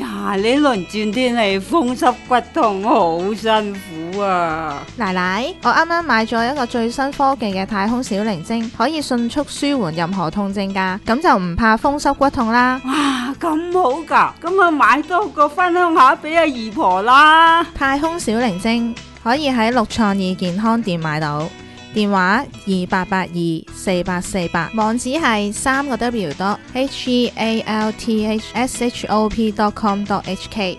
呀，呢輪轉天氣風濕骨痛好辛苦啊！ 奶奶，我啱啱買咗一個最新科技嘅太空小靈精，可以迅速舒緩任何痛症㗎，咁就唔怕風濕骨痛啦。 哇，咁好㗎，咁啊買多個分享下俾阿姨婆啦。 太空小靈精可以喺六創意健康店買到，電話28824848，網址係3個W.healthshop.com.hk。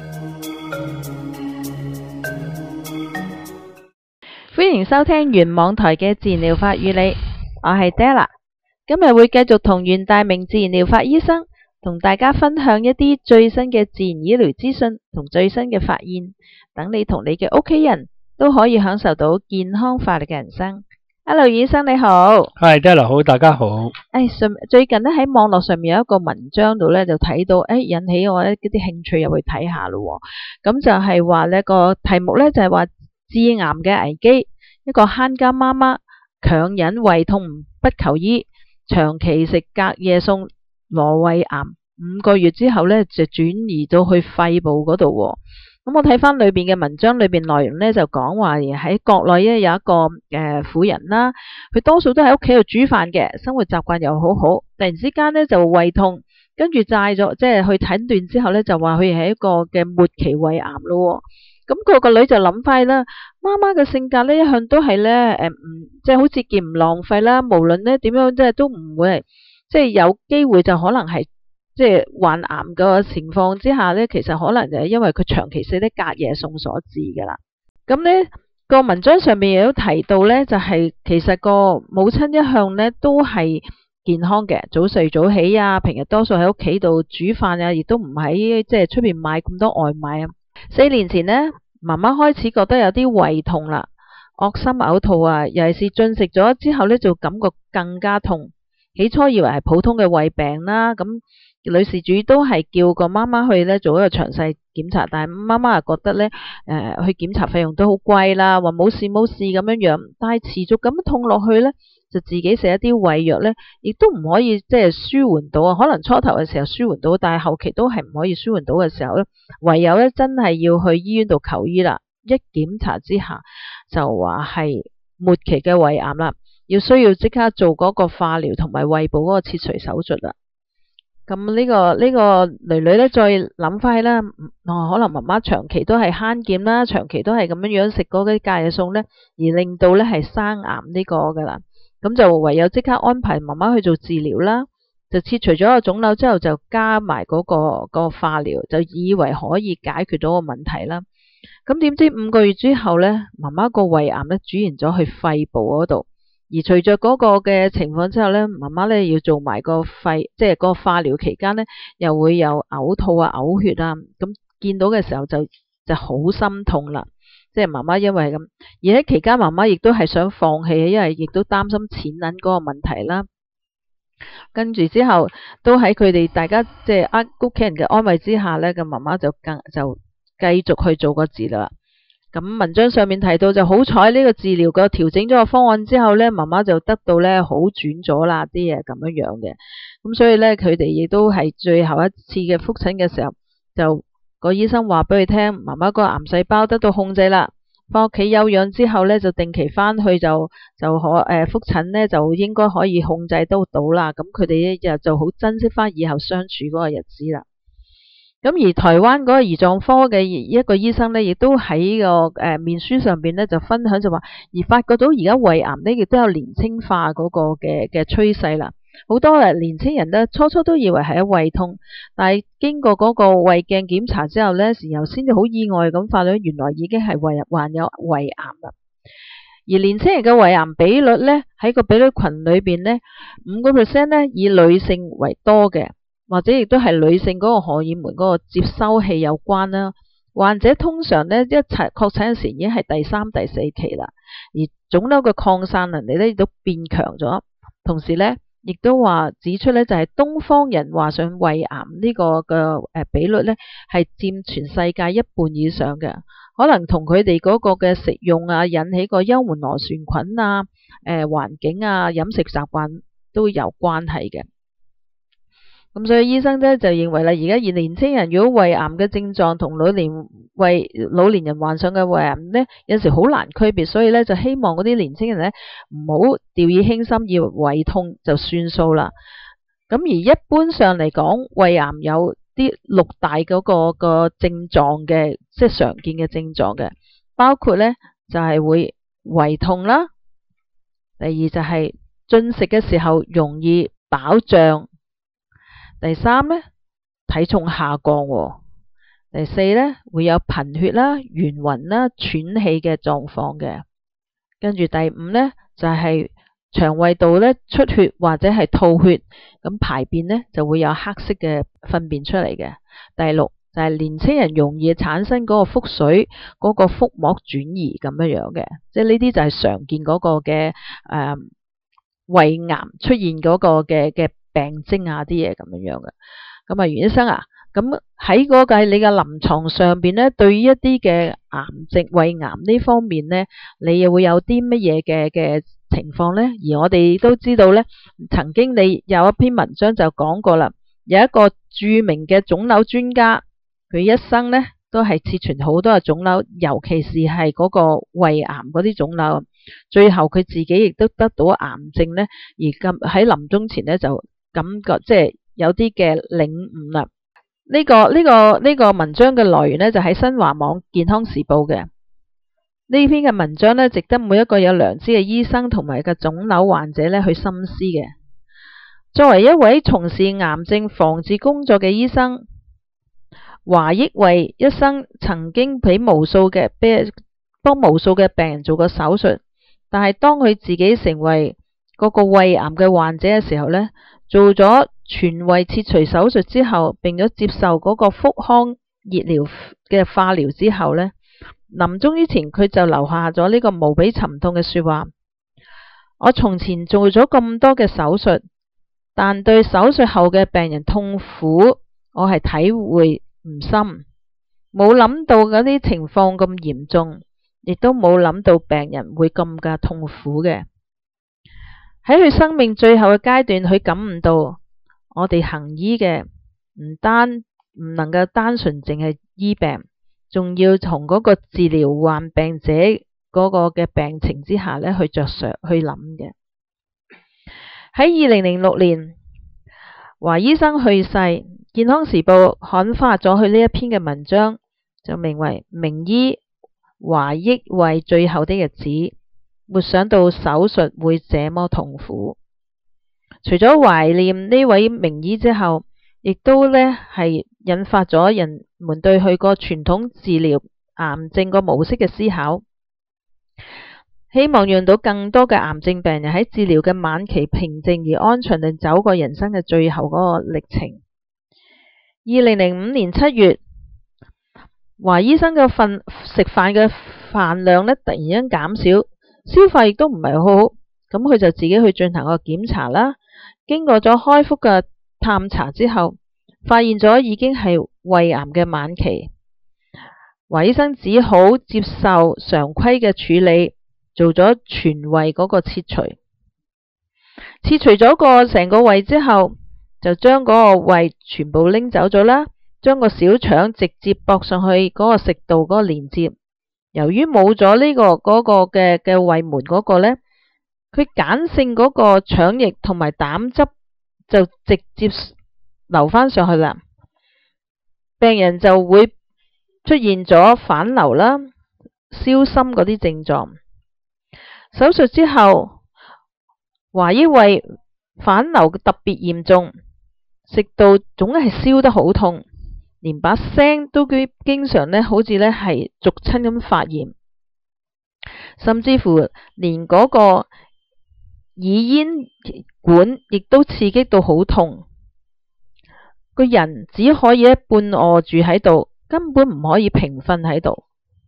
歡迎收聽原網台嘅自然療法與你，我係 Della， 今日會繼續同袁大明自然療法醫生同大家分享一啲最新嘅自然醫療資訊同最新嘅發現，等你同你嘅屋企人都可以享受到健康快樂嘅人生。Hello， 醫生你好。 係 Della 好，大家好。 最近咧喺網絡上面有一個文章度咧就睇到，引起我一啲興趣入去睇下咯。咁就係話呢個題目咧就係話致癌嘅危機，一個慳家媽媽強忍胃痛不求醫，長期食隔夜餸挪胃癌，5個月之後咧就轉移到去肺部嗰度。咁我睇翻裏邊嘅文章裏邊內容咧就講話喺國內咧有一個婦人啦，佢多數都喺屋企度煮飯嘅，生活習慣又好好，突然之間咧就胃痛，跟住債咗，即係去診斷之後咧就話佢係一個嘅末期胃癌咯。咁佢個女就諗翻啦，媽媽嘅性格咧一向都係咧即係好節儉唔浪費啦，無論咧點樣即係都唔會係即係有機會就可能係。即係患癌嘅情況之下呢，其實可能就係因為佢長期食啲隔夜餸所致噶啦。咁呢個文章上面亦都提到呢，就係其實個母親一向呢都係健康嘅，早睡早起啊，平日多數喺屋企度煮飯啊，亦都唔喺即係出邊買咁多外賣啊。4年前呢，媽媽開始覺得有啲胃痛啦，惡心嘔吐啊，尤其是進食咗之後呢，就感覺更加痛。起初以為係普通嘅胃病啦，咁女事主都係叫個媽媽去咧做一個詳細檢查，但係媽媽又覺得咧去檢查費用都好貴啦，話冇事咁樣，但係持續咁痛落去咧，就自己食一啲胃藥咧，亦都唔可以即係舒緩到啊。可能初頭嘅時候舒緩到，但係後期都係唔可以舒緩到嘅時候咧，唯有咧真係要去醫院度求醫啦。一檢查之下就話係末期嘅胃癌啦，需要即刻做嗰個化療同埋胃部嗰個切除手術啦。咁呢個女女咧再諗翻起啦，可能媽媽長期都係慳儉啦，長期都係咁樣食嗰啲隔夜餸咧，而令到咧係生癌呢個噶啦。咁就唯有即刻安排媽媽去做治療啦，就切除咗個腫瘤之後，就加埋嗰個化療，就以為可以解決到個問題啦。咁點知5個月之後咧，媽媽個胃癌咧轉移咗去肺部嗰度。而隨着嗰個嘅情況之後咧，媽媽咧要做埋個肺，即係個化療期間咧，又會有嘔吐啊、嘔血啊，咁見到嘅時候就好心痛啦。即係媽媽因為咁，而喺期間媽媽亦都係想放棄，因為亦都擔心錢銀嗰個問題啦。跟住之後都喺佢哋大家即係屋企人嘅安慰之下咧，個媽媽就繼續去做個治療啦。咁文章上面提到就好彩呢個治療個調整咗個方案之後咧，媽媽就得到咧好轉咗啦，啲嘢咁樣嘅。咁所以咧佢哋亦都係最後一次嘅覆診嘅時候，就個醫生話俾佢聽，媽媽個癌細胞得到控制啦，翻屋企休養之後咧就定期翻去就可覆診咧就應該可以控制得到啦。咁佢哋咧就好珍惜翻以後相處嗰個日子啦。咁而台灣嗰個胰臟科嘅一個醫生咧，亦都喺個面書上邊咧就分享就話，而發覺到而家胃癌咧亦都有年輕化嗰個嘅趨勢啦。好多年輕人咧初都以為係胃痛，但係經過嗰個胃鏡檢查之後咧，時候先至好意外咁發現原來已經係患有胃癌啦。而年輕人嘅胃癌比率咧喺個比率群裏邊咧5% 咧以女性為多嘅。或者亦都係女性嗰個荷爾蒙嗰個接收器有關啦。患者通常咧一齊確診時已經係第3、第4期啦，而腫瘤嘅擴散能力咧亦都變強咗。同時咧亦都話指出咧就係東方人患上胃癌呢個嘅比率咧係佔全世界1半以上嘅，可能同佢哋嗰個嘅食用啊引起個幽門螺旋菌啊、環境啊、飲食習慣都有關係嘅。 咁所以醫生咧就認為啦，而家年青人如果胃癌嘅症狀同老年人患上嘅胃癌咧，有時好難區別，所以咧就希望嗰啲年青人咧唔好掉以輕心，以為胃痛就算數啦。咁而一般上嚟講，胃癌有啲6大嗰個症狀嘅，即係常見嘅症狀嘅，包括咧就係會胃痛啦，第二就係進食嘅時候容易飽脹，第三咧體重下降，第四咧會有貧血啦、眩暈啦、喘氣嘅狀況嘅，跟住第五咧就係腸胃道咧出血或者係吐血，咁排便咧就會有黑色嘅糞便出嚟嘅。第六就係年青人容易產生嗰個腹水、嗰個腹膜轉移咁樣嘅，即係呢啲就係常見嗰個嘅胃癌出現嗰個嘅病徵啊啲嘢咁樣嘅。咁啊，袁醫生啊，咁喺嗰個你嘅臨床上邊咧，對於一啲嘅癌症、胃癌呢方面咧，你又會有啲乜嘢嘅情況咧？而我哋都知道咧，曾經你有一篇文章就講過啦，有一個著名嘅腫瘤專家，佢一生咧都係切除好多嘅腫瘤，尤其是係嗰個胃癌嗰啲腫瘤，最後佢自己亦都得到癌症咧，而喺臨終前咧就感覺即係有啲嘅領悟啦。呢個文章嘅來源咧就喺新華網健康時報嘅。呢篇嘅文章咧，值得每一個有良知嘅醫生同埋嘅腫瘤患者咧去深思嘅。作為一位從事癌症防治工作嘅醫生，華益衛一生曾經幫無數嘅病人做過手術，但係當佢自己成為嗰個胃癌嘅患者嘅時候咧，做咗全胃切除手術之後，並咗接受嗰個腹腔熱療嘅化療之後咧，臨終之前佢就留下咗呢個無比沉痛嘅說話：我從前做咗咁多嘅手術，但對手術後嘅病人痛苦，我係體會唔深，冇諗到嗰啲情況咁嚴重，亦都冇諗到病人會咁嘅痛苦嘅。喺佢生命最後嘅階段，佢感悟到我哋行醫嘅唔能夠單純淨係醫病，仲要從嗰個治療患病者嗰個嘅病情之下咧去着想去諗嘅。喺2006年，華醫生去世，健康時報刊發咗佢呢一篇嘅文章，就名為《名醫華益衛最後的日子》。沒想到手術會這麼痛苦。除咗懷念呢位名醫之後，亦都咧係引發咗人們對佢個傳統治療癌症個模式嘅思考，希望讓到更多嘅癌症病人喺治療嘅晚期平靜而安詳地走過人生嘅最後嗰個歷程。2005年7月，華醫生嘅食飯嘅飯量咧突然間減少，消化亦都唔係好好，咁佢就自己去進行個檢查啦。經過咗開腹嘅探查之後，發現咗已經係胃癌嘅晚期。華醫生只好接受常規嘅處理，做咗全胃嗰個切除。切除咗成個胃之後，就將嗰個胃全部拎走咗啦，將個小腸直接駁上去嗰個食道嗰個連接。由於冇咗呢個嘅胃門嗰個呢，佢鹼性嗰個腸液同埋膽汁就直接流返上去啦，病人就會出現咗反流啦、燒心嗰啲症狀。手術之後，華益衛反流特別嚴重，食道總係燒得好痛，連把聲都經常咧，好似咧係逐親咁發炎，甚至乎連嗰個耳咽管亦都刺激到好痛，個人只可以半臥住喺度，根本唔可以平瞓喺度。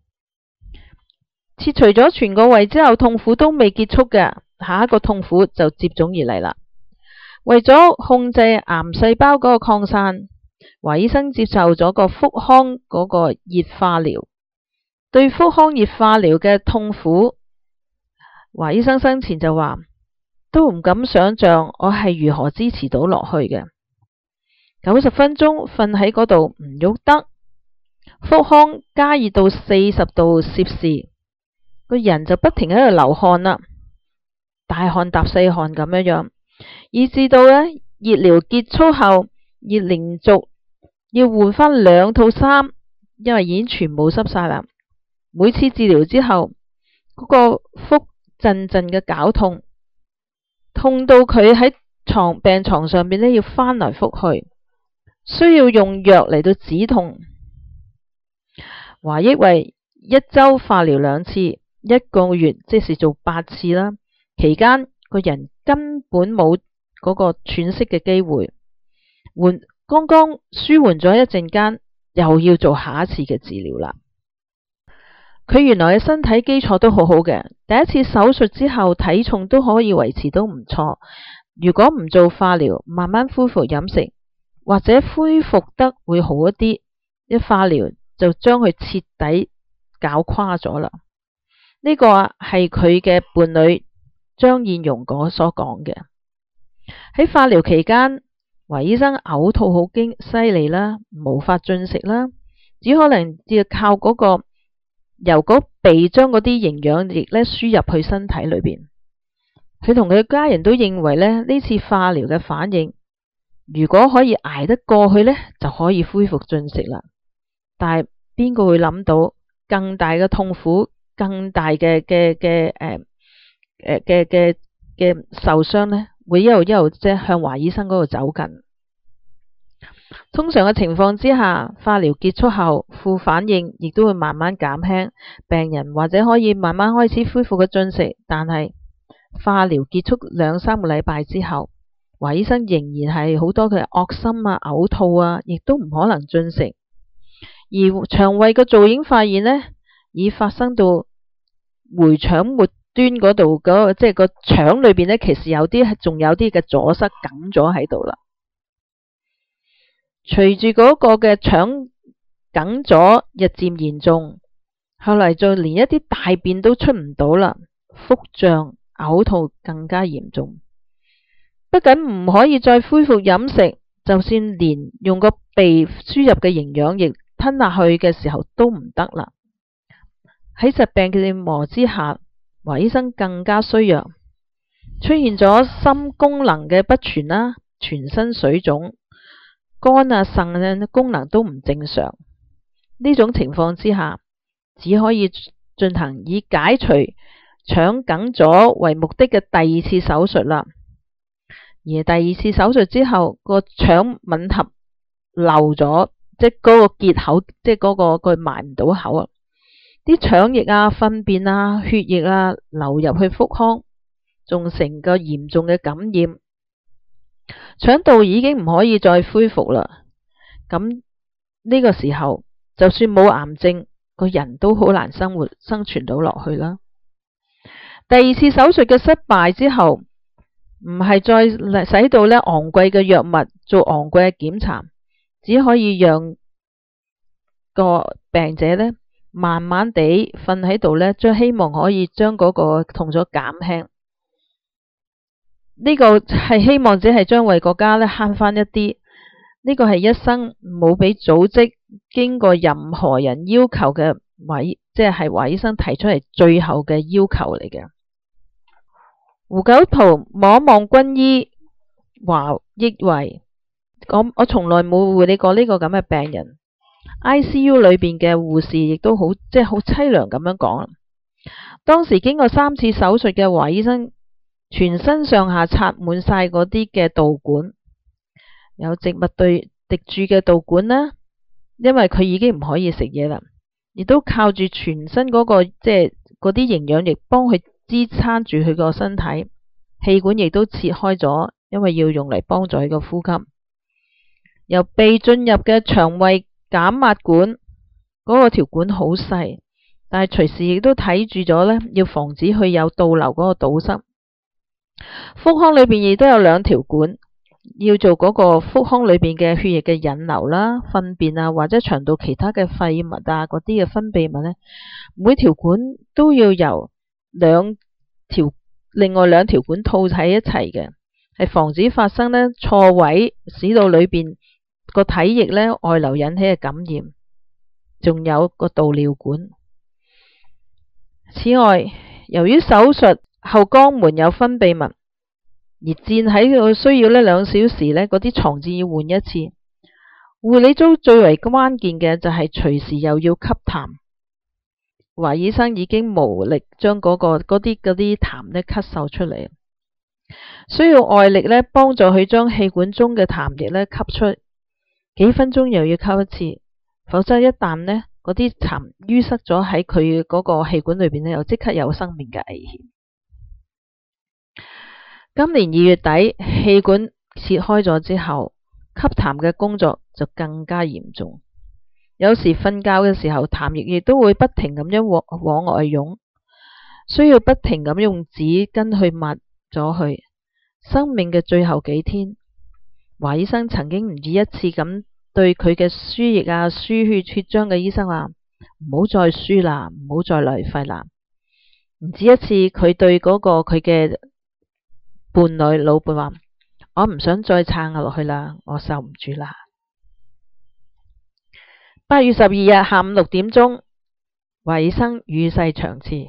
切除咗全個胃之後，痛苦都未結束嘅，下一個痛苦就接踵而嚟啦。為咗控制癌細胞嗰個擴散，華醫生接受咗個腹腔嗰個熱化療。對腹腔熱化療嘅痛苦，華醫生生前就話都唔敢想象我係如何支持到落去嘅。 90分鐘瞓喺嗰度唔喐得，腹腔加熱到40度攝氏，個人就不停喺度流汗啦，大汗搭細汗咁樣，以至到呢熱療結束後，要連續要換翻2套衫，因為已經全部濕晒啦。每次治療之後，嗰個腹陣陣嘅絞痛，痛到佢喺病床上面呢要翻來覆去，需要用藥嚟到止痛。華益為1周化療2次，1個月即是做8次啦。期間個人根本冇嗰個喘息嘅機會，剛剛舒緩咗一陣間，又要做下一次嘅治療啦。佢原來嘅身體基礎都好好嘅，第一次手術之後體重都可以維持都唔錯。如果唔做化療，慢慢恢復飲食，或者恢復得會好一啲。一化療就將佢徹底搞垮咗啦。呢個係佢嘅伴侶張燕容所講嘅。喺化療期間，華醫生嘔吐好犀利啦，無法進食啦，只可能要靠嗰個由嗰鼻將嗰啲營養液咧輸入去身體裏邊。佢同佢嘅家人都認為呢次化療嘅反應，如果可以捱得過去呢，就可以恢復進食啦。但係邊個會諗到更大嘅痛苦、更大嘅受傷呢？會一路即係向華醫生嗰度走近。通常嘅情況之下，化療結束後，副反應亦都會慢慢減輕，病人或者可以慢慢開始恢復嘅進食。但係化療結束2-3個禮拜之後，華醫生仍然係好多嘅惡心啊、嘔吐啊，亦都唔可能進食。而腸胃嘅造影發現呢，已發生到回腸末端嗰度，即係個腸裏邊呢，其實仲有啲嘅阻塞梗咗喺度啦。隨住嗰個嘅腸梗咗日漸嚴重，後嚟就連一啲大便都出唔到啦，腹脹、嘔吐更加嚴重，不僅唔可以再恢復飲食，就算連用個鼻輸入嘅營養液吞下去嘅時候都唔得啦。喺疾病嘅折磨之下，華醫生更加衰弱，出現咗心功能嘅不全啦，全身水腫，肝啊腎嘅功能都唔正常。呢種情況之下，只可以進行以解除腸梗阻為目的嘅第2次手術啦。而第2次手術之後，個腸吻合漏咗，即係嗰個結口，即係嗰個佢埋唔到口啊！啲腸液啊、糞便啊、血液啊流入去腹腔，仲成個嚴重嘅感染，腸道已經唔可以再恢復啦。咁呢個時候，就算冇癌症，個人都好難生存到落去啦。第2次手術嘅失敗之後，唔係再使到呢昂貴嘅藥物做昂貴嘅檢查，只可以讓個病者呢慢慢地瞓喺度呢，將希望可以將嗰個痛楚減輕。呢個係希望只係將為國家呢慳翻一啲。呢個係一生冇俾組織經過任何人要求嘅即係華醫生提出嚟最後嘅要求嚟嘅。胡九濤望一望軍醫華益維，我從來冇護理過呢個咁嘅病人。ICU 裏邊嘅護士亦都好淒涼咁樣講。當時經過3次手術嘅華醫生，全身上下插滿晒嗰啲嘅導管，有植物對滴注嘅導管啦，因為佢已經唔可以食嘢啦，亦都靠住全身嗰個即係嗰啲營養液幫佢支撐住佢個身體，氣管亦都切開咗，因為要用嚟幫助佢個呼吸。由鼻進入嘅腸胃減壓管，嗰個條管好細，但係隨時亦都睇住咗呢，要防止佢有倒流嗰個堵塞。腹腔裏邊亦都有2條管，要做嗰個腹腔裏邊嘅血液嘅引流啦、糞便啊或者腸道其他嘅廢物啊嗰啲嘅分泌物呢，每條管都要由另外2條管套喺一齊嘅，係防止發生呢錯位，使到裏邊個體液呢外流引起嘅感染，仲有個導尿管。此外，由於手術後肛門有分泌物，而箭喺度需要呢2小時呢，嗰啲床墊要換一次。護理組最為關鍵嘅就係隨時又要吸痰。華醫生已經無力將嗰啲痰呢咳嗽出嚟，需要外力呢幫助佢將氣管中嘅痰液呢吸出，幾分鐘又要吸一次，否則一旦呢嗰啲痰淤塞咗喺佢嗰個氣管裏邊呢，又即刻有生命嘅危險。今年2月底氣管切開咗之後，吸痰嘅工作就更加嚴重。有時瞓覺嘅時候，痰液亦都會不停咁樣往外湧，需要不停咁用紙巾去抹咗佢。生命嘅最後幾天，華醫生曾經唔止一次咁對佢嘅輸液啊、輸血漿嘅醫生話：唔好再輸啦，唔好再浪費啦。唔止一次，佢對嗰個佢嘅伴侶老伴話：我唔想再撐落去啦，我受唔住啦。8月12日下午6點鐘，華醫生與世長辭。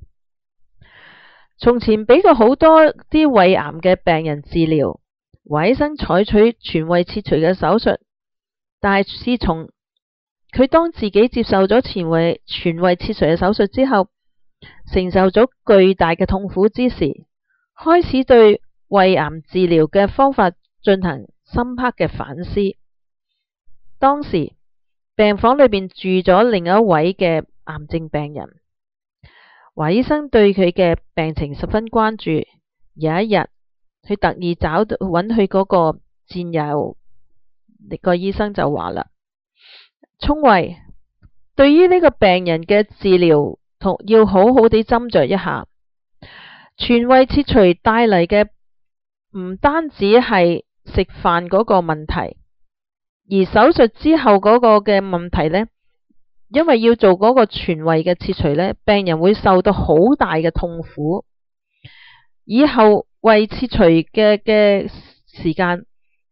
從前俾過好多啲胃癌嘅病人治療，華醫生採取全胃切除嘅手術，但係自從佢當自己接受咗全胃切除嘅手術之後，承受咗巨大嘅痛苦之時，開始對胃癌治療嘅方法進行深刻嘅反思。當時病房裏邊住咗另一位嘅癌症病人，華醫生對佢嘅病情十分關注。有一日，佢特意揾佢嗰個戰友，個醫生就話啦：聰慧，對於呢個病人嘅治療要好好地斟酌一下。全胃切除帶嚟嘅唔單止係食飯嗰個問題，而手術之後嗰個嘅問題呢，因為要做嗰個全胃嘅切除呢，病人會受到好大嘅痛苦。以後胃切除嘅時間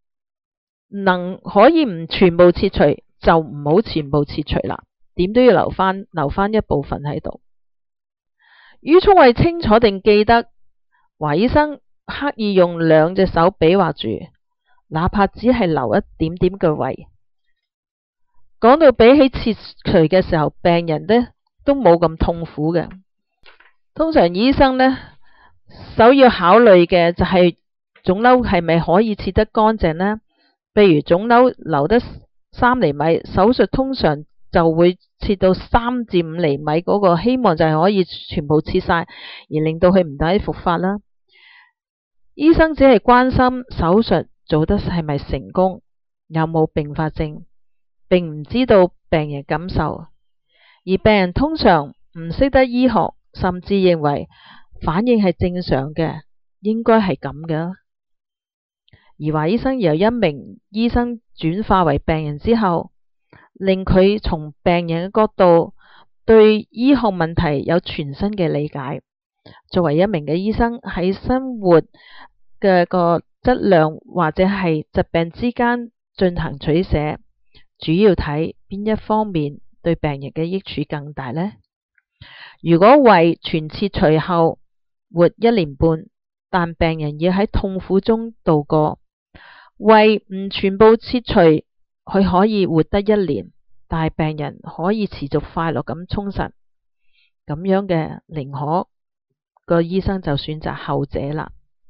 可以唔全部切除，就唔好全部切除啦，點都要留翻一部分喺度。于聰慧清楚定記得，華醫生刻意用2隻手比劃住，哪怕只係留一點點嘅胃。講到比起切除嘅時候，病人呢都冇咁痛苦嘅。通常醫生呢首要考慮嘅就係腫瘤係咪可以切得乾淨呢？譬如腫瘤留得3厘米，手術通常就會切到3至5厘米嗰個，希望就係可以全部切晒，而令到佢唔使復發啦。醫生只係關心手術做得係咪成功，有冇併發症，並唔知道病人感受。而病人通常唔識得醫學，甚至認為反應係正常嘅，應該係咁嘅。而華醫生由一名醫生轉化為病人之後，令佢從病人嘅角度對醫學問題有全新嘅理解。作為一名嘅醫生，喺生活嘅個質量或者係疾病之間進行取捨，主要睇邊一方面對病人嘅益處更大呢？如果胃全切除後活1年半，但病人要喺痛苦中度過；胃唔全部切除，佢可以活得1年，但係病人可以持續快樂咁充實。咁樣嘅寧可個醫生就選擇後者啦。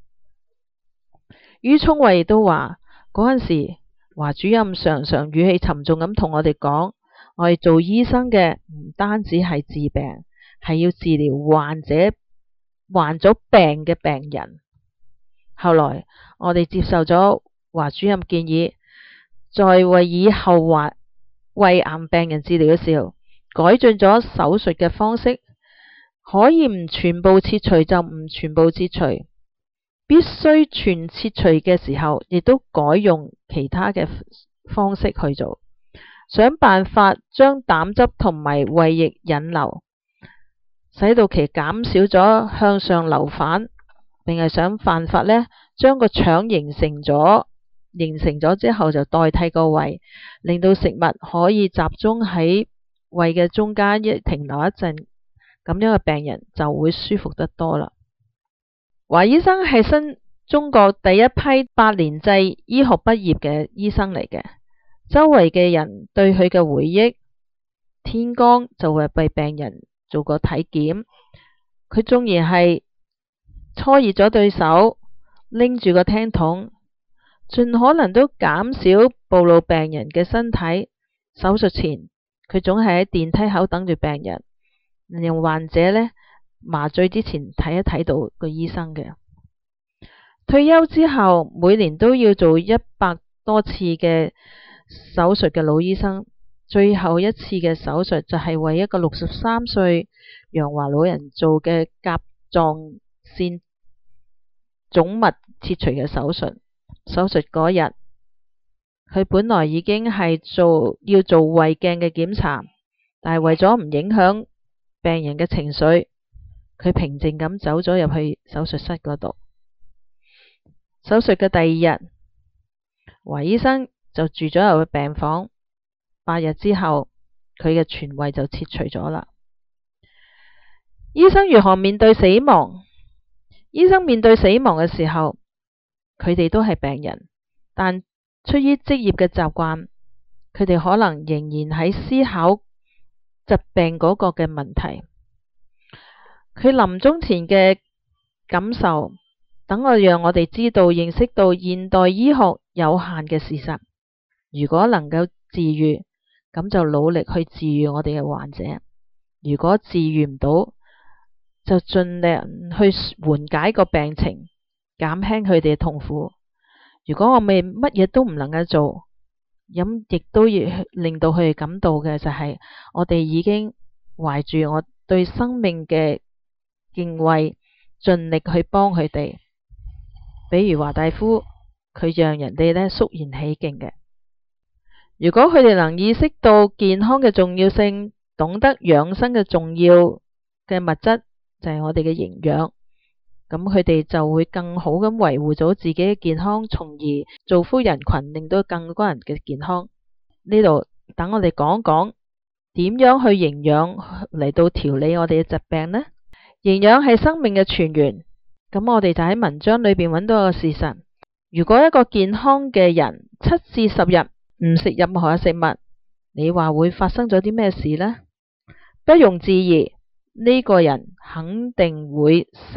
于聰慧都話嗰陣時，華主任常常語氣沉重咁同我哋講，我哋做醫生嘅唔單止係治病，係要治療患咗病嘅病人。後來我哋接受咗華主任建議，在為以後胃癌病人治療嘅時候，改進咗手術嘅方式，可以唔全部切除就唔全部切除，必須全切除嘅時候，亦都改用其他嘅方式去做，想辦法將膽汁同埋胃液引流，使到其減少咗向上流返，並係想辦法呢將個腸形成咗形成咗之後就代替個胃，令到食物可以集中喺胃嘅中間停留一陣，咁樣嘅病人就會舒服得多啦。華醫生係新中國第一批8年制醫學畢業嘅醫生嚟嘅，周圍嘅人對佢嘅回憶，天光就會為病人做個體檢，佢縱然係搓熱咗對手，拎住個聽筒，盡可能都減少暴露病人嘅身體。手術前佢總係喺電梯口等住病人，令患者呢麻醉之前睇一睇到個醫生嘅。退休之後每年都要做100多次嘅手術嘅老醫生，最後一次嘅手術就係為一個63歲楊華老人做嘅甲狀腺總脈切除嘅手術。手術嗰日，佢本來已經係要做胃鏡嘅檢查，但係為咗唔影響病人嘅情緒，佢平靜咁走咗入去手術室嗰度。手術嘅第2日，華醫生就住咗入去病房。8日之後，佢嘅全胃就切除咗啦。醫生如何面對死亡？醫生面對死亡嘅時候，佢哋都係病人，但出於職業嘅習慣，佢哋可能仍然喺思考疾病嗰個嘅問題。佢臨終前嘅感受，等我讓我哋知道認識到現代醫學有限嘅事實。如果能夠治癒，咁就努力去治癒我哋嘅患者；如果治癒唔到，就盡量去緩解個病情，減輕佢哋嘅痛苦。如果我哋乜嘢都唔能夠做，咁亦都要令到佢哋感到嘅就係我哋已經懷住我對生命嘅敬畏，盡力去幫佢哋。比如華大夫，佢讓人哋呢肅然起敬嘅。如果佢哋能意識到健康嘅重要性，懂得養生嘅重要嘅物質就係我哋嘅營養，咁佢哋就會更好咁維護咗自己嘅健康，從而造福人群，令到更多人嘅健康。呢度等我哋講講點樣去營養嚟到調理我哋嘅疾病呢？營養係生命嘅泉源，咁我哋就喺文章裏邊揾到一個事實：如果一個健康嘅人7至10日唔食任何嘅食物，你話會發生咗啲咩事呢？不容置疑，呢個人肯定會死。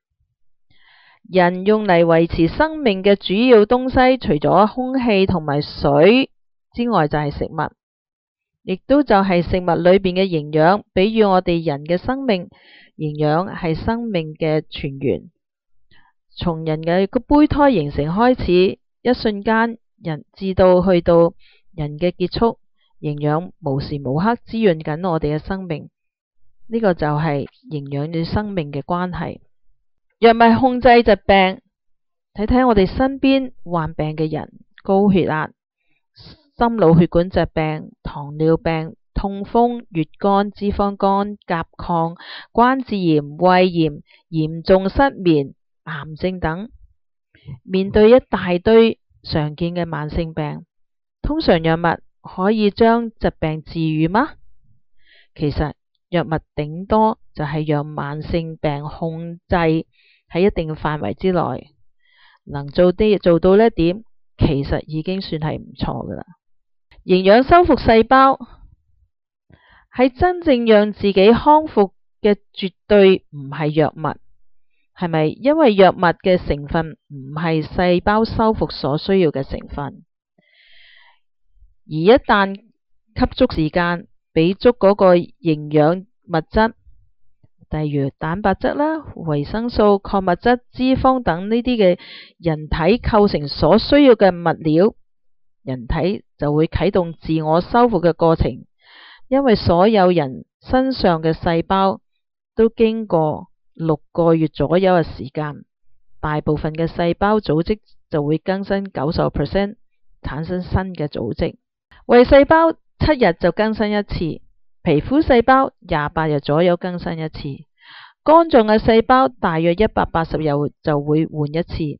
人用嚟維持生命嘅主要東西，除咗空氣同埋水之外，就係食物，亦都就係食物裏邊嘅營養。比喻我哋人嘅生命，營養係生命嘅泉源。從人嘅個胚胎形成開始，一瞬間人至到去到人嘅結束，營養無時無刻滋潤緊我哋嘅生命。呢個就係營養與生命嘅關係。藥物控制疾病，睇睇我哋身邊患病嘅人，高血壓、心腦血管疾病、糖尿病、痛風、乙肝、脂肪肝、甲亢、關節炎、胃炎、嚴重失眠、癌症等。面對一大堆常見嘅慢性病，通常藥物可以將疾病治癒嗎？其實藥物頂多就係讓慢性病控制喺一定嘅範圍之內，能做到呢一點，其實已經算係唔錯噶啦。營養修復細胞係真正讓自己康復嘅，絕對唔係藥物。係咪因為藥物嘅成分唔係細胞修復所需要嘅成分？而一旦給足時間，俾足嗰個營養物質，例如蛋白質啦、維生素、礦物質、脂肪等呢啲嘅人體構成所需要嘅物料，人體就會啟動自我修復嘅過程。因為所有人身上嘅細胞都經過6個月左右嘅時間，大部分嘅細胞組織就會更新90%，產生新嘅組織。胃細胞7日就更新一次，皮膚細胞28日左右更新一次，肝臟嘅細胞大約180日就會換一次，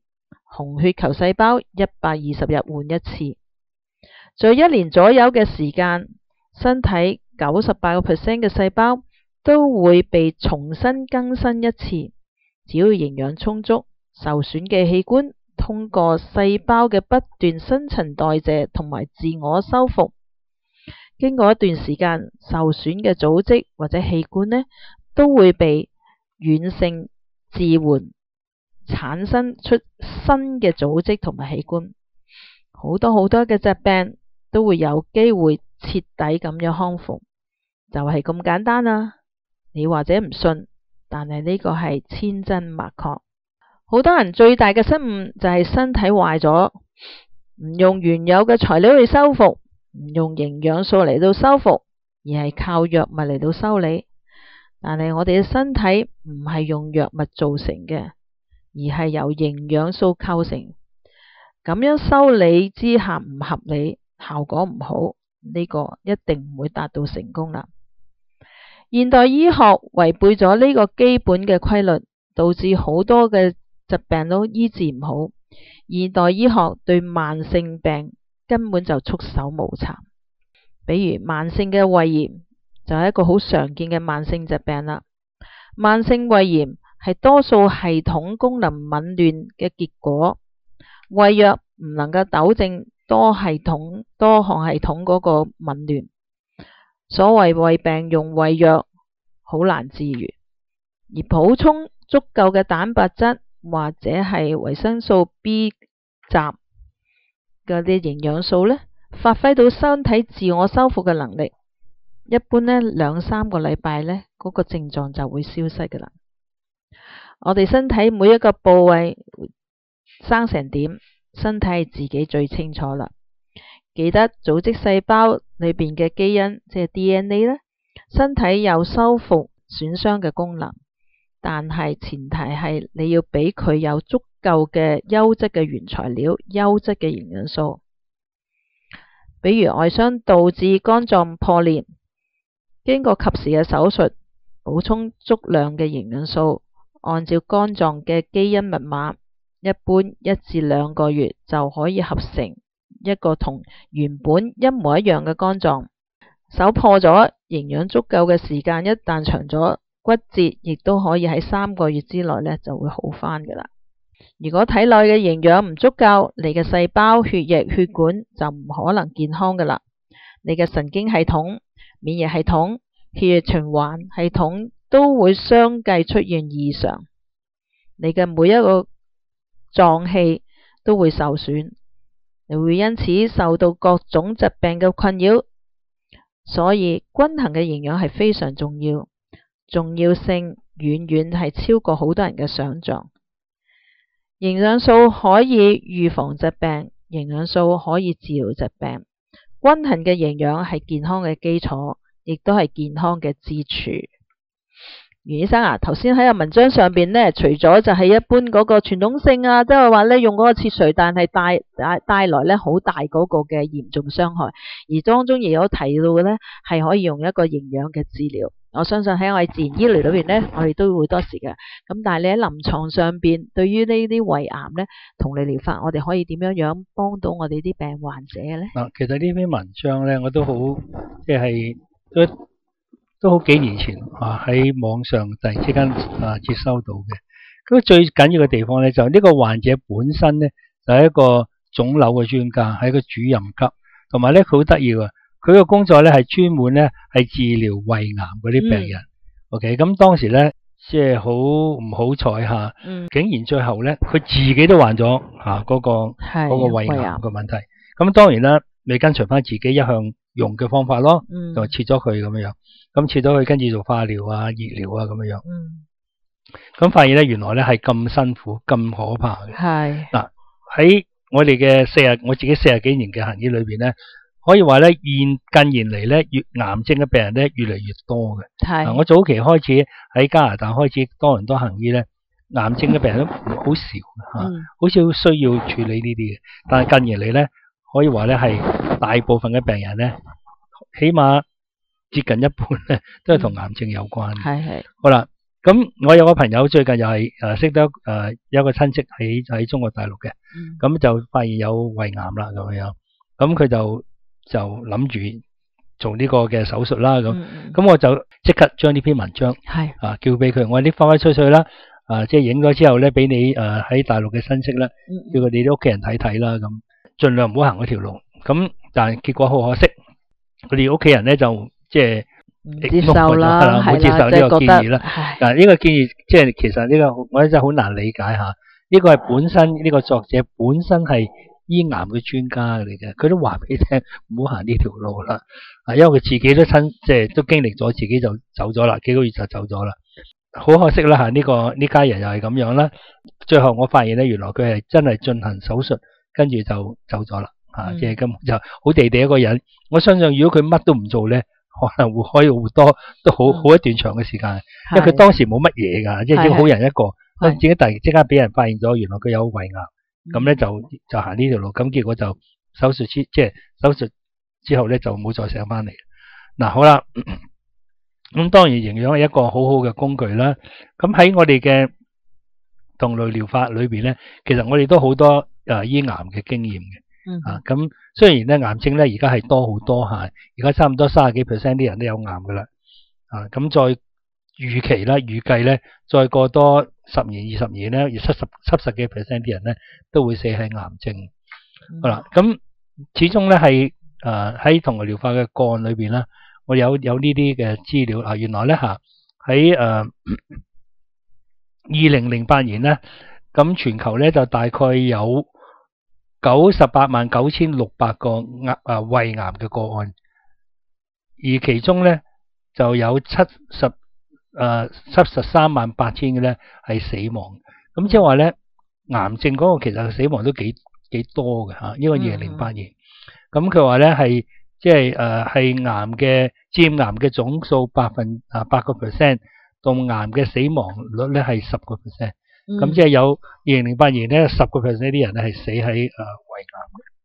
紅血球細胞120日換一次。在1年左右嘅時間，身體98% 嘅細胞都會被重新更新一次。只要營養充足，受損嘅器官通過細胞嘅不斷新陳代謝同埋自我修復，經過一段時間，受損嘅組織或者器官呢，都會被軟性置換，產生出新嘅組織同埋器官。好多嘅疾病都會有機會徹底咁樣康復，就係咁簡單啦。你或者唔信，但係呢個係千真萬確。好多人最大嘅失誤就係身體壞咗，唔用原有嘅材料去修復，唔用營養素嚟到修復，而係靠藥物嚟到修理。但係我哋嘅身體唔係用藥物造成嘅，而係由營養素構成。咁樣修理之下唔合理，效果唔好，呢個一定唔會達到成功啦。現代醫學違背咗呢個基本嘅規律，導致好多嘅疾病都醫治唔好。現代醫學對慢性病根本就束手無策。比如慢性嘅胃炎就係一個好常見嘅慢性疾病啦。慢性胃炎係多數系統功能紊亂嘅結果，胃藥唔能夠糾正多項系統嗰個紊亂。所謂胃病用胃藥好難治癒，而補充足夠嘅蛋白質或者係維生素 B 集嗰啲營養素呢，發揮到身體自我修復嘅能力，一般呢2-3個禮拜呢，嗰個症狀就會消失噶啦。我哋身體每一個部位生成點，身體係自己最清楚啦。記得組織細胞裏邊嘅基因，即係 DNA 呢，身體有修復損傷嘅功能，但係前提係你要俾佢有足夠嘅優質嘅原材料、優質嘅營養素。比如外傷導致肝臟破裂，經過及時嘅手術，補充足量嘅營養素，按照肝臟嘅基因密碼，一般1至2個月就可以合成一個同原本一模一樣嘅肝臟。手破咗，營養足夠嘅時間一旦長咗，骨折亦都可以喺3個月之內呢就會好返噶啦。如果體內嘅營養唔足夠，你嘅細胞、血液、血管就唔可能健康噶啦。你嘅神經系統、免疫系統、血液循環系統都會相繼出現異常，你嘅每一個臟器都會受損，你會因此受到各種疾病嘅困擾。所以均衡嘅營養係非常重要，重要性遠遠係超過好多人嘅想象。營養素可以預防疾病，營養素可以治療疾病。均衡嘅營養係健康嘅基礎，亦都係健康嘅支柱。袁醫生啊，頭先喺個文章上邊呢，除咗就係一般嗰個傳統性啊，即係話呢用嗰個切除，但係帶來呢好大嗰個嘅嚴重傷害，而當中亦有提到嘅呢係可以用一個營養嘅治療。我相信喺我哋自然醫療裏邊呢，我哋都會多時嘅。咁但係你喺臨床上邊，對於呢啲胃癌呢，同你療法，我哋可以點樣幫到我哋啲病患者呢？ 其實呢篇文章呢，我都好即係都好幾年前喺網上突然之間接收到嘅。咁最緊要嘅地方呢，就呢個患者本身呢，就係一個腫瘤嘅專家，係一個主任級，同埋呢佢好得意啊！佢個工作呢係專門呢係治療胃癌嗰啲病人。OK， 咁當時呢，即係好唔好彩下，竟然最後呢，佢自己都患咗嗰個胃癌嘅問題。咁當然啦，你跟隨翻自己一向用嘅方法咯，就切咗佢咁樣。咁切咗佢，跟住做化療啊、熱療啊咁樣。咁發現呢，原來呢係咁辛苦、咁可怕嘅。係嗱，喺我哋嘅我自己40幾年嘅行醫裏邊呢，可以話呢，近年嚟呢，癌症嘅病人呢越嚟越多嘅。係我早期開始喺加拿大開始多倫多行醫呢，癌症嘅病人都好少好少需要處理呢啲嘅。但係近年嚟呢，可以話呢係大部分嘅病人呢，起碼接近一半咧，都係同癌症有關嘅。係好啦， 咁我有個朋友最近又係識得有一個親戚喺中國大陸嘅，咁就發現有胃癌啦咁樣，咁佢就諗住做呢個嘅手術啦咁，我就即刻將呢篇文章叫俾佢，我話你快快脆脆啦，即係影咗之後咧，俾你喺大陸嘅親戚啦，叫佢哋啲屋企人睇睇啦，咁盡量唔好行嗰條路。咁但係結果好可惜，佢哋屋企人咧就即係唔接受啦， 唔接受呢個建議啦。嗱，呢個建議即係其實呢個我真係好難理解吓。呢個係本身呢個作者本身係醫癌嘅專家嚟嘅，佢都話俾你聽唔好行呢條路啦。因為佢自己都即係都經歷咗，自己就走咗啦，幾個月就走咗啦。好可惜啦吓，呢家人又係咁樣啦。最後我發現咧，原來佢係真係進行手術，跟住就走咗啦。即係根本就好地地一個人。我相信如果佢乜都唔做咧，可能會可以活多都好一段長嘅時間。因為佢當時冇乜嘢噶，即係只好人一個，自己突然之間俾人發現咗，原來佢有胃癌，咁咧就行呢條路，咁結果就手術之後咧就冇再醒翻嚟。嗱，好啦，咁當然營養係一個好好嘅工具啦。咁喺我哋嘅同類療法裏邊咧，其實我哋都好多醫癌嘅經驗嘅。咁雖然咧癌症咧而家係多好多吓，而家差唔多30幾%啲人都有癌噶啦。咁再預計咧，再過多10年20年咧，70幾%啲人咧都會死喺癌症。好啦，咁始終咧係喺同類療法嘅個案裏邊啦，我有呢啲嘅資料。原來咧喺2008年咧，咁全球咧就大概有989600個胃癌嘅個案，而其中咧就有738000嘅咧係死亡。咁即係話咧，癌症嗰個其實死亡都幾多嘅吓，因為2008年。咁佢話咧係即係係佔癌嘅總數8%，到癌嘅死亡率咧係10%。咁即係有2008年咧10%啲人咧係死喺胃癌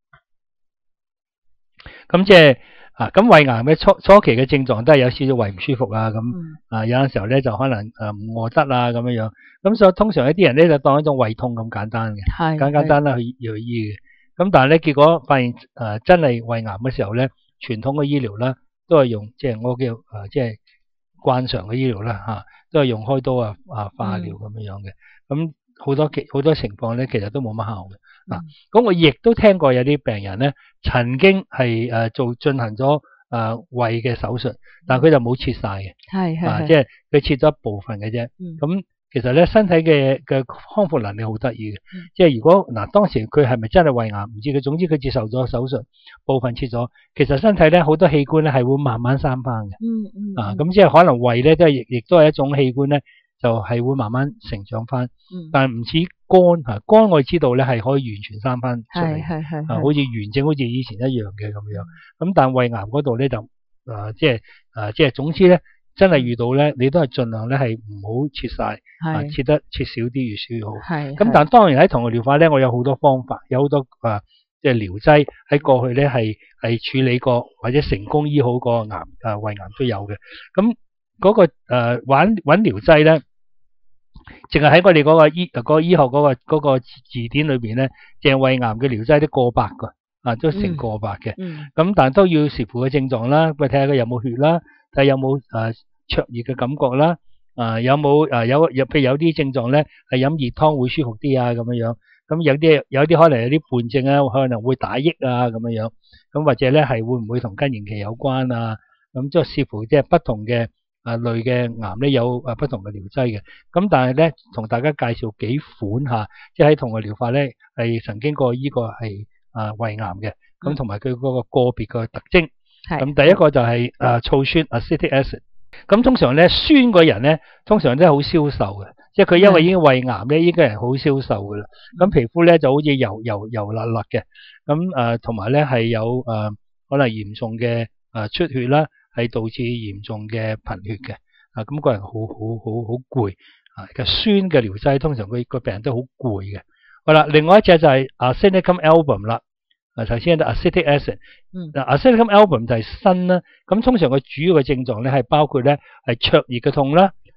嘅。咁即係咁胃癌嘅初期嘅症狀都係有少少胃唔舒服啊，咁有陣時候咧就可能唔餓得啊咁樣。咁所以通常一啲人咧就當一種胃痛咁簡單嘅，簡單啦去醫嘅。咁但係咧結果發現真係胃癌嘅時候咧，傳統嘅醫療啦都係用即係我叫即係慣常嘅醫療啦都係用開刀化療咁樣嘅。咁好多情況咧，其實都冇乜效嘅。咁我亦都聽過有啲病人咧，曾經係進行咗胃嘅手術，但係佢就冇切晒嘅，即係佢切咗一部分嘅啫。咁其實咧身體嘅康復能力好得意嘅，即係如果當時佢係咪真係胃癌唔知佢，總之佢接受咗手術，部分切咗，其實身體咧好多器官咧係會慢慢生翻嘅。咁即係可能胃咧亦都係一種器官咧。就係會慢慢成長翻，但係唔似肝我知道咧係可以完全生翻出嚟，好似完整好似以前一樣嘅咁樣。咁但係胃癌嗰度咧就即係總之咧真係遇到咧，你都係盡量咧係唔好切晒，切少啲越少越好。咁但係當然喺同類療法咧，我有好多方法，有好多即係療劑喺過去咧係處理過或者成功醫好個胃癌都有嘅。咁嗰個揾療劑咧，淨係喺我哋嗰個醫學嗰個字典裏邊咧，淨係胃癌嘅療劑都過百個，都成過百嘅。咁但係都要視乎個症狀啦，咁睇下佢有冇血啦，睇下有冇灼熱嘅感覺啦，有冇譬如有啲症狀咧係飲熱湯會舒服啲啊咁樣。咁有啲可能有啲伴症啊，可能會打嗝啊咁樣。咁或者咧係會唔會同更年期有關啊？咁即係視乎即係不同嘅類嘅癌咧有不同嘅療劑嘅。咁但係咧同大家介紹幾款即係喺同類療法咧係曾經過醫過係胃癌嘅。咁同埋佢嗰個個別嘅特徵。咁第一個就係醋酸 acetic acid。咁通常咧酸嘅人咧通常都係好消瘦嘅，即係佢因為已經胃癌咧應該係好消瘦噶啦。咁皮膚咧就好似油辣辣嘅。咁同埋咧係有可能嚴重嘅出血啦，係導致嚴重嘅貧血嘅。咁個人好攰。其實酸嘅療劑通常佢個病人都好攰嘅。好啦，另外一隻就係 Arsenicum album 啦。頭先有 acetic acid。Arsenicum album 就係砷啦。咁通常佢主要嘅症狀咧係包括咧係灼熱嘅痛啦，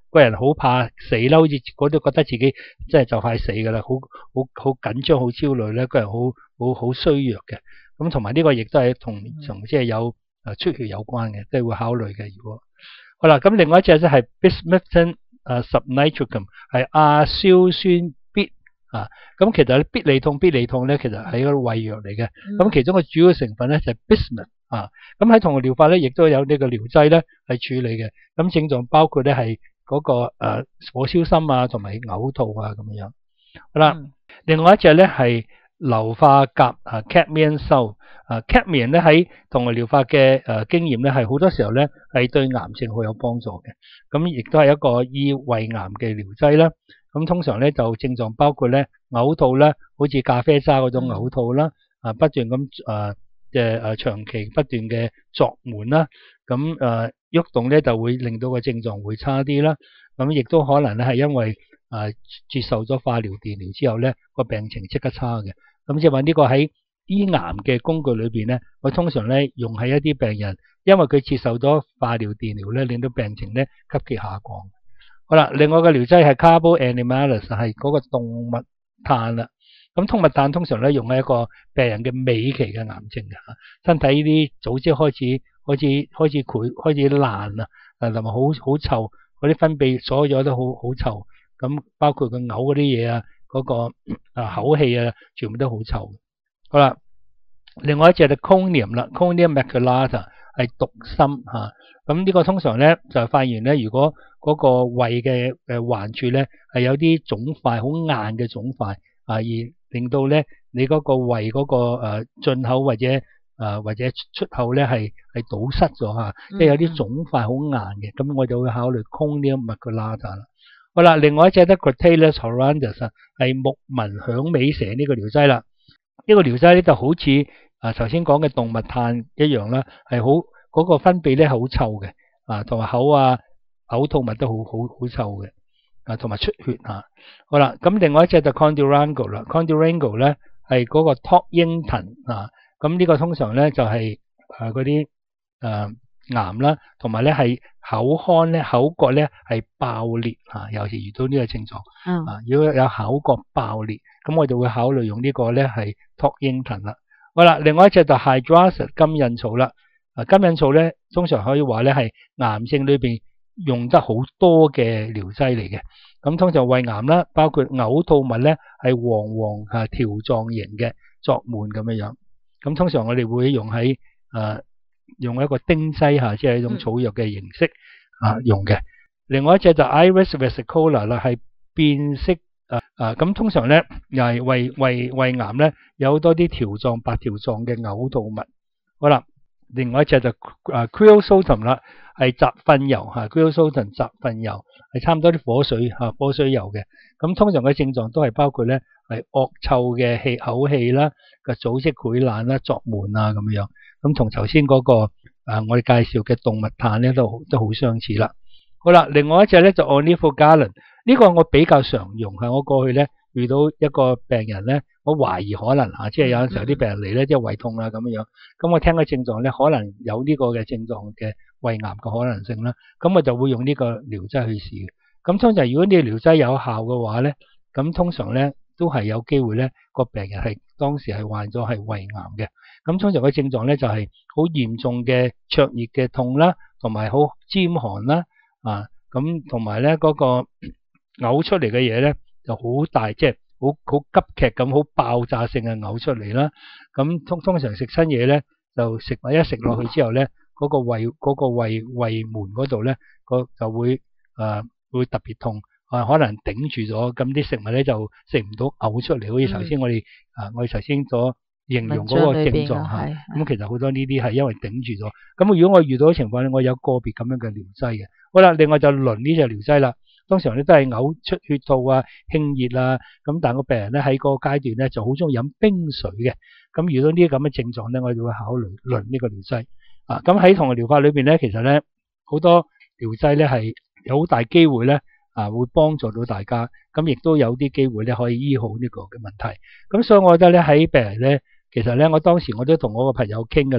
個人好怕死啦，好似我都覺得自己真係就快死噶啦，好緊張，好焦慮咧，個人好衰弱嘅。咁同埋呢個亦都係同即係有出血有關嘅，都係會考慮嘅。如果好啦，咁另外一隻咧係 bismuthine subnitricum 係亞硝酸鉑啊。咁其實必理痛咧，其實係一個胃藥嚟嘅。咁其中嘅主要成分咧就係 bismuth 啊。咁喺同療法咧，亦都有呢個療劑咧係處理嘅。咁症狀包括咧係嗰個火燒心啊，同埋嘔吐啊咁樣。好啦，另外一隻咧係硫化鉀cadmium salt cadmium 咧喺同類療法嘅經驗咧係好多時候咧係對癌症好有幫助嘅。咁亦都係一個醫胃癌嘅療劑啦。咁通常咧就症狀包括咧嘔吐啦，好似咖啡渣嗰種嘔吐啦，不斷咁長期不斷嘅作悶啦，咁喐動咧就會令到個症狀會差啲啦。咁亦都可能咧係因為接受咗化療電療之後咧個病情即刻差嘅。咁即係話呢個喺醫癌嘅工具裏邊咧，我通常咧用喺一啲病人，因為佢接受咗化療電療咧，令到病情咧急劇下降。好啦，另外嘅療劑係 Carbol Animalis 係嗰個動物炭啦。咁動物炭通常咧用喺一個病人嘅尾期嘅癌症嘅，身體呢啲組織開始爛啊，同埋好臭，嗰啲分泌所有都好臭。咁包括佢嘔嗰啲嘢啊，嗰個口氣啊，全部都好臭。好啦，另外一隻就 Conium 啦 ，Conium maculata 係毒參嚇。咁呢個通常咧就發現咧，如果嗰個胃嘅患處咧係有啲腫塊，好硬嘅腫塊而令到咧你嗰個胃嗰個進口或者出口咧係堵塞咗嚇，即係有啲腫塊好硬嘅，咁我就會考慮 Conium maculata 啦。好啦，另外一隻咧 Cratalis horrendus 係木紋響尾蛇呢個療劑啦。呢個療劑咧就好似頭先講嘅動物炭一樣啦，係好嗰個分泌咧好臭嘅，同埋口嘔吐物都好臭嘅，同埋出血啊。好啦，咁另外一隻就 Condirango 啦 ，Condirango 咧係嗰個托英藤啊。咁呢個通常咧就係嗰啲癌啦，同埋咧係口腔咧口角咧係爆裂尤其遇到呢個症狀如果有口角爆裂，咁我就會考慮用呢個咧係托英藤啦。好啦，另外一隻就 Hydrastis 金印草啦。金印草咧通常可以話咧係癌症裏邊用得好多嘅療劑嚟嘅。咁通常胃癌啦，包括嘔吐物咧係黃條狀型嘅作悶咁樣。咁通常我哋會用喺用一個丁劑即係一種草藥嘅形式用嘅。另外一隻就 Iris vesicola 啦，係變色咁通常咧又係胃癌咧有好多啲條狀白條狀嘅嘔吐物。好啦，另外一隻就creosotum 啦，係雜糞油creosotum 雜糞油係差唔多啲火水油嘅。咁通常嘅症狀都係包括咧係惡臭嘅口氣啦，個組織潰爛啦，作悶咁樣。咁同頭先嗰個我哋介紹嘅動物炭咧都好相似啦。好啦，另外一隻咧就 Onifergalin， 呢個我比較常用我過去咧遇到一個病人咧，我懷疑可能即係有陣時候啲病人嚟咧即係胃痛咁樣，咁我聽個症狀咧可能有呢個嘅症狀嘅胃癌嘅可能性啦，咁我就會用呢個療劑去試嘅。咁通常如果呢個療劑有效嘅話咧，咁通常咧都係有機會咧個病人係當時係患咗係胃癌嘅。咁通常嘅症狀咧就係好嚴重嘅灼熱嘅痛啦，同埋好尖寒啦，咁同埋咧嗰個嘔出嚟嘅嘢咧就好大，即係好急劇咁好爆炸性嘅嘔出嚟啦。咁通常食親嘢咧就一食落去之後咧，嗰個胃門嗰度咧就會特別痛，可能頂住咗，咁啲食物咧就食唔到嘔出嚟，好似頭先我哋頭先所形容嗰個症狀咁其實好多呢啲係因為頂住咗。咁如果我遇到嘅情況咧，我有個別咁樣嘅療劑嘅。好啦，另外就輪呢隻療劑啦，通常咧都係嘔出血吐興熱咁但係個病人咧喺個階段咧就好中意飲冰水嘅。咁遇到呢啲咁嘅症狀咧，我就會考慮輪呢個療劑。咁喺同類療法裏邊咧，其實咧好多療劑咧係有好大機會咧會幫助到大家，咁亦都有啲機會咧可以醫好呢個嘅問題。咁所以我覺得咧喺病人咧，其實咧我當時我都同我個朋友傾噶啦，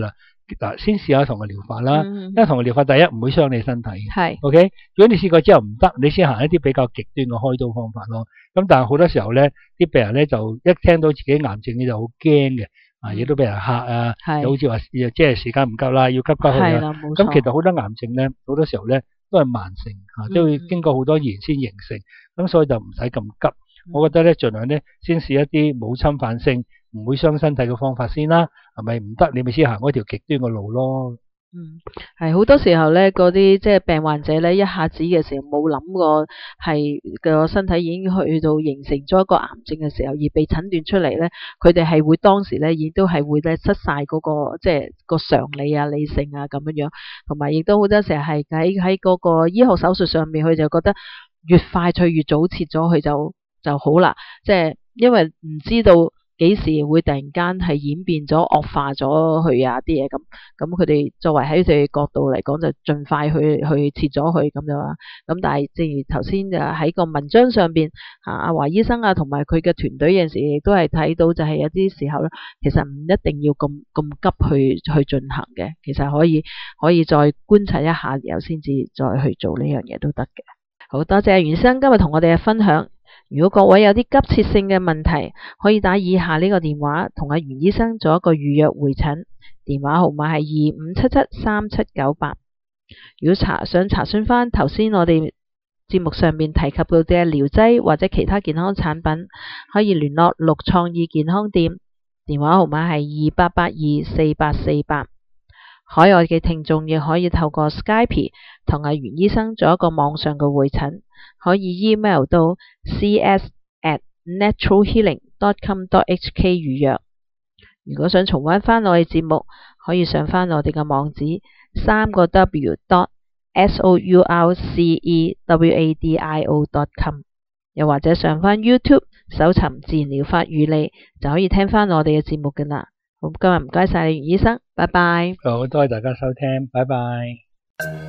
先試下同個療法啦。 嗯因為同個療法第一唔會傷你身體嘅。 係 OK， 如果你試過之後唔得，你先行一啲比較極端嘅開刀方法咯。咁但係好多時候咧，啲病人咧就一聽到自己癌症，你就好驚嘅，亦都俾人嚇啊， 係又好似話即係時間唔夠啦，要急急去啊。 係啦，冇錯。 咁其實好多癌症咧，好多時候咧都係慢性都會經過好多年先形成，咁所以就唔使咁急。我覺得咧，盡量咧先試一啲冇侵犯性、唔會傷身體嘅方法先啦，係咪唔得？你咪先行嗰條極端嘅路咯。 係好多時候咧，嗰啲即係病患者咧，一下子嘅時候冇諗過係個身體已經去到形成咗一個癌症嘅時候，而被診斷出嚟咧，佢哋係會當時咧，亦都係會咧失晒嗰個即係個常理啊、理性啊咁樣樣，同埋亦都好多時候係喺嗰個醫學手術上面，佢就覺得越快脆越早切咗佢就好啦，即係因為唔知道幾時會突然間係演變咗惡化咗佢啊啲嘢咁佢哋作為喺佢哋角度嚟講就盡快去切咗佢咁樣啦。咁但係正如頭先就喺個文章上邊阿華醫生啊同埋佢嘅團隊有陣時亦都係睇到就係有啲時候咧，其實唔一定要咁急去進行嘅，其實可以再觀察一下，然後先至再去做呢樣嘢都得嘅。好多謝袁醫生今日同我哋嘅分享。如果各位有啲急切性嘅問題，可以打以下呢個電話同阿袁醫生做一個預約會診，電話號碼係25773798。如果想查詢翻頭先我哋節目上面提及到嘅療劑或者其他健康產品，可以聯絡綠創意健康店，電話號碼係28824848。海外嘅聽眾亦可以透過 Skype 同阿袁醫生做一個網上嘅會診，可以 email 到 cs@naturalhealing.com.hk 預約。如果想重溫翻我哋節目，可以上翻我哋嘅網址3w.sourcewadio.com， 又或者上翻 YouTube 搜尋自然療法與你，就可以聽翻我哋嘅節目㗎啦。好，今日唔該晒你袁醫生，拜拜。 好，多謝大家收聽，拜拜。